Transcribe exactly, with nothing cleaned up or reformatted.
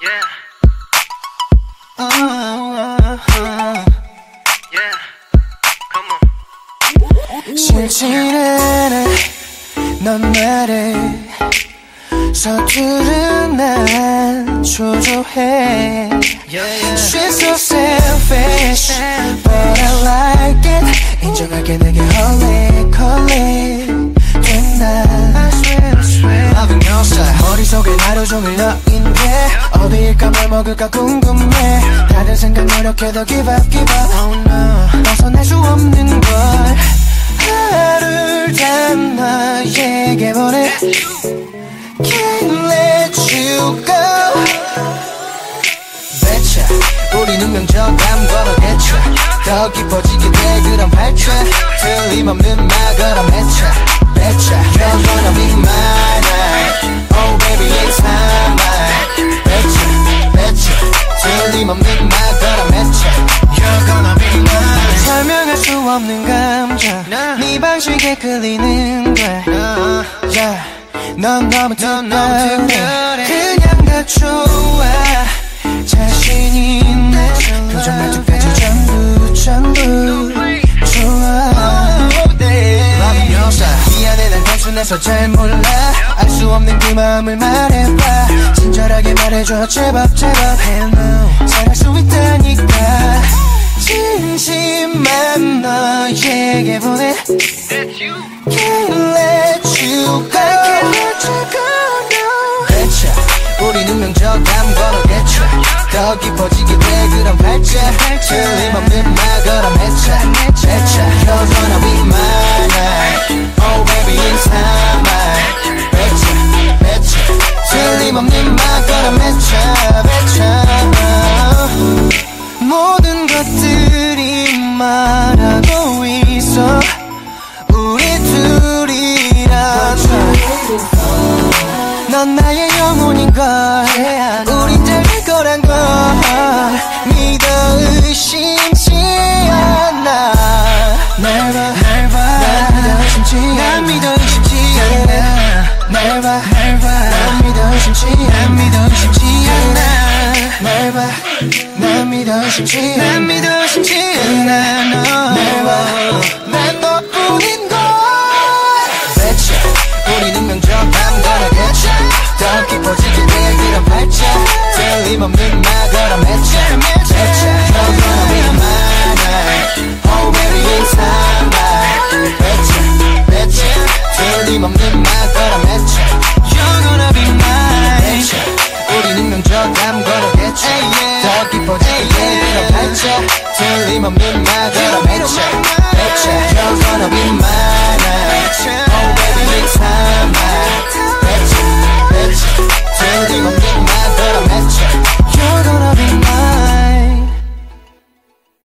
Yeah. Uh, uh, uh. Yeah. Come on. 싫지는 않아 넌 나를 서투른 난 초조해. Yeah, yeah. She's so selfish but I like it. 인정할게 내게 홀릭 홀릭 된다. I swear I swear Loving your style 머릿속에 하루 종일 너인데 어디일까 뭘 먹을까 궁금해. 다른 생각 노력해도 give up give up Oh no 벗어날 수 없는 걸 하루를 다 너에게 보내 Can't let you go. 배차 우린 운명적 감거로겠죠. 더 깊어지게 돼 그런 발차 틀림없는 말 걸어 맺차 배차 You're gonna be mine. Oh baby it's time. 배차 배차 틀림없는 말 걸어 맺차 You're gonna be mine. 설명할 수 없는 감정 네 방식에 끌리는 거야. Yeah. 넌 너무 특별해. 그냥 다 좋아. 자신 있네. 표정 말투까지 전부 전부 좋아. Loving your style 미안해 난 단순해서 잘 몰라. 알 수 없는 그 마음을 말해봐. 친절하게 말해줘 제발 제발 Hello 잘할 수 있다니까. 진심만 너에게 보내 Can't let you go. 배차 우린 운명적 감거로겠죠. 더 깊어지게 돼 그런 발자 틀림없는 말 걸어 맺자 배차 You're gonna be mine. Oh baby it's time. 배차 배차 틀림없는 말 걸어 맺자 배차 모든 것들이 말하고 있어 우리 둘이라서. 넌 나의 영혼인걸 우린 잘 될 거란 걸 믿어 의심치 않아. 날 봐 날 봐 난 믿어 의심치 난 믿어 의심치 않아. 날 봐 날 봐 난 믿어 의심치 난 믿어 의심치 않아. 날 봐 난 믿어 의심치 난 믿어 의심치 않아. 날 봐 난 너뿐인 걸 배차 우린 운명적 감거로겠죠. 더 깊어지게 돼 그런 발자 틀림없는 말 걸어 맺자 배차 You're gonna be mine. Oh baby it's time. 배차 배차 틀림없는 말 걸어 맺자 You're gonna be mine. 배차 우린 운명적 감거로겠죠. 더 깊어지게 돼 그런 발자 틀림없는 말 걸어 맺자 배차 You're gonna be mine.